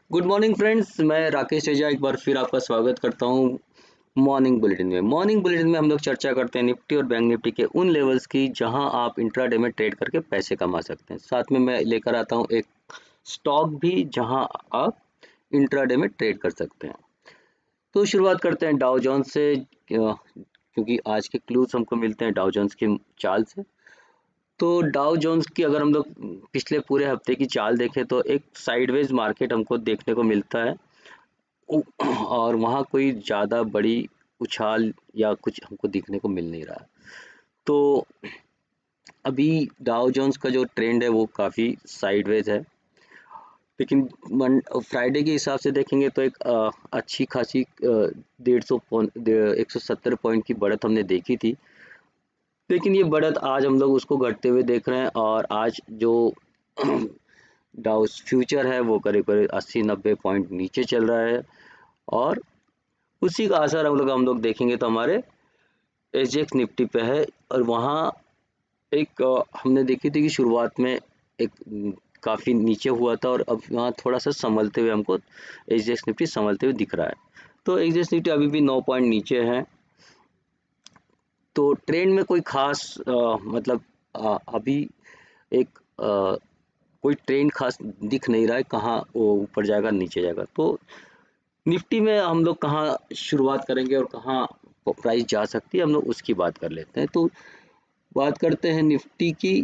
Good morning friends, मैं राकेश तेजा एक बार फिर आपका स्वागत करता हूँ मॉर्निंग बुलेटिन में। मॉर्निंग बुलेटिन में हम लोग चर्चा करते हैं निफ्टी और बैंक निफ्टी के उन लेवल्स की जहां आप इंट्राडे में ट्रेड करके पैसे कमा सकते हैं। साथ में मैं लेकर आता हूं एक स्टॉक भी जहां आप इंट्राडे में ट्रेड कर सकते हैं। तो शुरुआत करते हैं डाउ जोन्स से, क्योंकि आज के क्लूज हमको मिलते हैं डाउ जोन्स की चाल से। तो डाउ जोन्स की अगर हम लोग पिछले पूरे हफ्ते की चाल देखें तो एक साइडवेज मार्केट हमको देखने को मिलता है और वहाँ कोई ज़्यादा बड़ी उछाल या कुछ हमको दिखने को मिल नहीं रहा। तो अभी डाउ जोन्स का जो ट्रेंड है वो काफ़ी साइडवेज है, लेकिन फ्राइडे के हिसाब से देखेंगे तो एक अच्छी खासी 170 पॉइंट की बढ़त हमने देखी थी, लेकिन ये बढ़त आज हम लोग उसको घटते हुए देख रहे हैं। और आज जो डाउ फ्यूचर है वो करीब करीब 80-90 पॉइंट नीचे चल रहा है और उसी का असर हम लोग देखेंगे तो हमारे एसजीएक्स निफ्टी पे है। और वहाँ एक हमने देखी थी कि शुरुआत में एक काफ़ी नीचे हुआ था और अब वहाँ थोड़ा सा संभलते हुए हमको एसजीएक्स निफ्टी संभलते हुए दिख रहा है। तो एसजीएक्स निफ्टी अभी भी 9 पॉइंट नीचे है। तो ट्रेंड में कोई खास मतलब अभी एक कोई ट्रेंड खास दिख नहीं रहा है, कहाँ वो ऊपर जाएगा नीचे जाएगा। तो निफ्टी में हम लोग कहाँ शुरुआत करेंगे और कहाँ प्राइस जा सकती है, हम लोग उसकी बात कर लेते हैं। तो बात करते हैं निफ्टी की।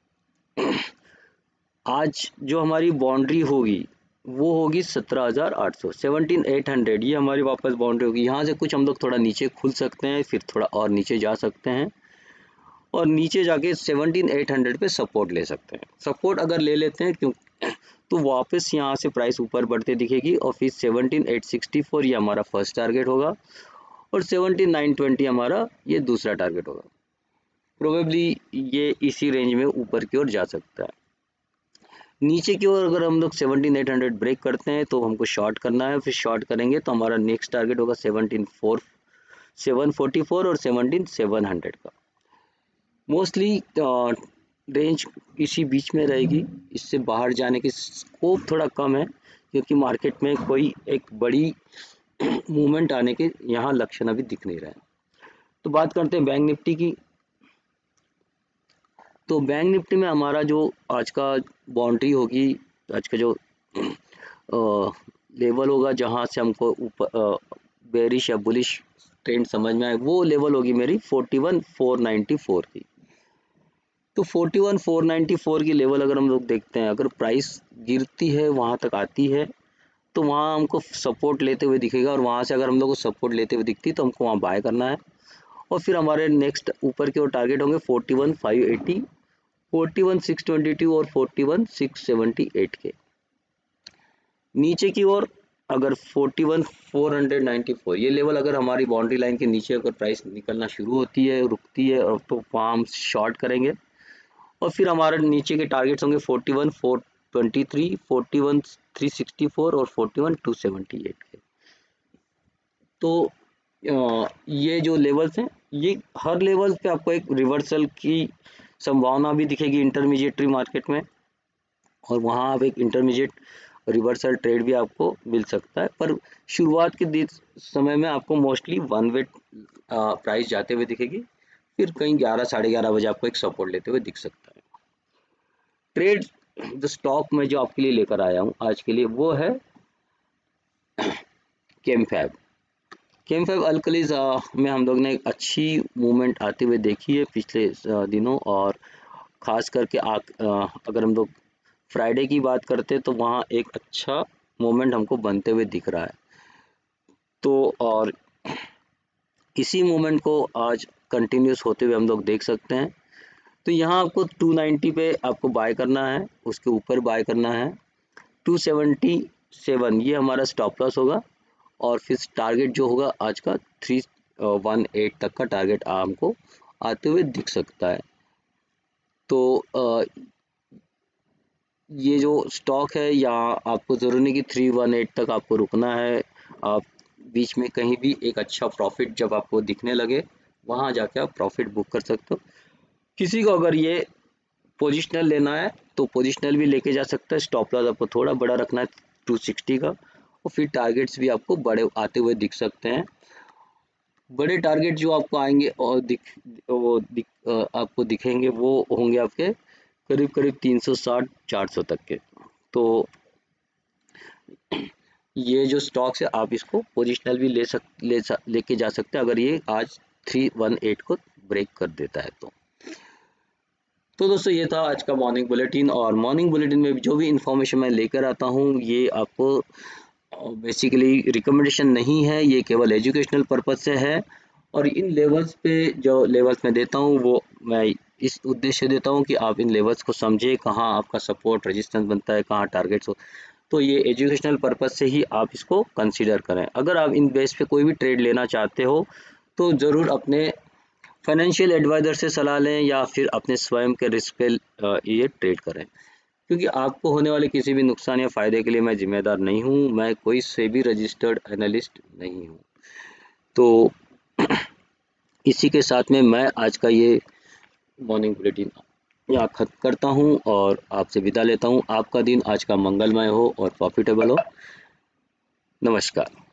आज जो हमारी बाउंड्री होगी वो होगी 17,800, 17,800, ये हमारी वापस बाउंड्री होगी। यहाँ से कुछ हम लोग थोड़ा नीचे खुल सकते हैं, फिर थोड़ा और नीचे जा सकते हैं और नीचे जाके 17,800 पे सपोर्ट ले सकते हैं। सपोर्ट अगर ले लेते हैं क्यों तो वापस यहाँ से प्राइस ऊपर बढ़ते दिखेगी और फिर 17,864 ये हमारा फर्स्ट टारगेट होगा और 17,920 हमारा ये दूसरा टारगेट होगा। प्रोबेबली ये इसी रेंज में ऊपर की ओर जा सकता है। नीचे की ओर अगर हम लोग 17,800 ब्रेक करते हैं तो हमको शॉर्ट करना है, फिर शॉर्ट करेंगे तो हमारा नेक्स्ट टारगेट होगा 17,744 और 17,700 का। मोस्टली रेंज इसी बीच में रहेगी, इससे बाहर जाने की स्कोप थोड़ा कम है क्योंकि मार्केट में कोई एक बड़ी मूवमेंट आने के यहाँ लक्षण अभी दिख नहीं रहे हैं। तो बात करते हैं बैंक निफ्टी की। तो बैंक निफ्टी में हमारा जो आज का बाउंड्री होगी, आज का जो लेवल होगा जहाँ से हमको ऊपर बेरिश या बुलिश ट्रेंड समझ में आए, वो लेवल होगी मेरी 41,494 की। तो 41,494 की लेवल अगर हम लोग देखते हैं, अगर प्राइस गिरती है वहाँ तक आती है तो वहाँ हमको सपोर्ट लेते हुए दिखेगा और वहाँ से अगर हम लोग को सपोर्ट लेते हुए दिखती तो हमको वहाँ बाय करना है। और फिर हमारे नेक्स्ट ऊपर के ओर टारगेट होंगे 41,580, 41,622 और 41,678 के। नीचे की ओर अगर 41,494 ये लेवल अगर हमारी बाउंड्री लाइन के नीचे अगर प्राइस निकलना शुरू होती है, रुकती है, और तो वहाँ हम शॉर्ट करेंगे। और फिर हमारे नीचे के टारगेट्स होंगे 41,423, 41,364 और 41,278 के। तो ये जो लेवल्स हैं, ये हर लेवल पे आपको एक रिवर्सल की संभावना भी दिखेगी इंटरमीडिएटरी मार्केट में, और वहाँ आप एक इंटरमीडिएट रिवर्सल ट्रेड भी आपको मिल सकता है। पर शुरुआत के समय में आपको मोस्टली वन वे प्राइस जाते हुए दिखेगी, फिर कहीं 11 साढ़े 11 बजे आपको एक सपोर्ट लेते हुए दिख सकता है। ट्रेड जो स्टॉक में जो आपके लिए लेकर आया हूँ आज के लिए वो है केमफैब। केमफैब अल्कलीज में हम लोग ने एक अच्छी मूवमेंट आते हुए देखी है पिछले दिनों, और खास करके अगर हम लोग फ्राइडे की बात करते तो वहाँ एक अच्छा मूवमेंट हमको बनते हुए दिख रहा है। तो और इसी मूवमेंट को आज कंटिन्यूस होते हुए हम लोग देख सकते हैं। तो यहाँ आपको 290 पे आपको बाय करना है, उसके ऊपर बाय करना है। 277 ये हमारा स्टॉप लॉस होगा और फिर टारगेट जो होगा आज का 318 तक का टारगेट हमको आते हुए दिख सकता है। तो ये जो स्टॉक है, यहाँ आपको ज़रूरी नहीं कि 318 तक आपको रुकना है। आप बीच में कहीं भी एक अच्छा प्रॉफिट जब आपको दिखने लगे वहाँ जाके आप प्रॉफिट बुक कर सकते हो। किसी को अगर ये पोजिशनल लेना है तो पोजिशनल भी लेके जा सकता है। स्टॉप लॉस आपको थोड़ा बड़ा रखना है 260 का, और फिर टारगेट्स भी आपको बड़े आते हुए दिख सकते हैं। बड़े टारगेट जो आपको आएंगे और आपको दिखेंगे वो होंगे आपके करीब करीब 360 400 तक के। तो ये जो स्टॉक्स है आप इसको पोजिशनल भी लेके जा सकते हैं अगर ये आज 318 को ब्रेक कर देता है तो दोस्तों ये था आज का मॉर्निंग बुलेटिन। और मॉर्निंग बुलेटिन में जो भी इंफॉर्मेशन मैं लेकर आता हूँ ये आपको बेसिकली रिकमेंडेशन नहीं है, ये केवल एजुकेशनल पर्पज से है। और इन लेवल्स पे जो लेवल्स मैं देता हूँ वो मैं इस उद्देश्य देता हूँ कि आप इन लेवल्स को समझे, कहाँ आपका सपोर्ट रेजिस्टेंस बनता है, कहाँ टारगेट्स हो। तो ये एजुकेशनल पर्पज से ही आप इसको कंसीडर करें। अगर आप इन बेस पे कोई भी ट्रेड लेना चाहते हो तो ज़रूर अपने फाइनेंशियल एडवाइज़र से सलाह लें या फिर अपने स्वयं के रिस्क पे ये ट्रेड करें, क्योंकि आपको होने वाले किसी भी नुकसान या फ़ायदे के लिए मैं जिम्मेदार नहीं हूँ, मैं कोई सेबी रजिस्टर्ड एनालिस्ट नहीं हूँ। तो इसी के साथ में मैं आज का ये मॉर्निंग बुलेटिन यहाँ खत्म करता हूँ और आपसे विदा लेता हूँ। आपका दिन आज का मंगलमय हो और प्रॉफिटेबल हो। नमस्कार।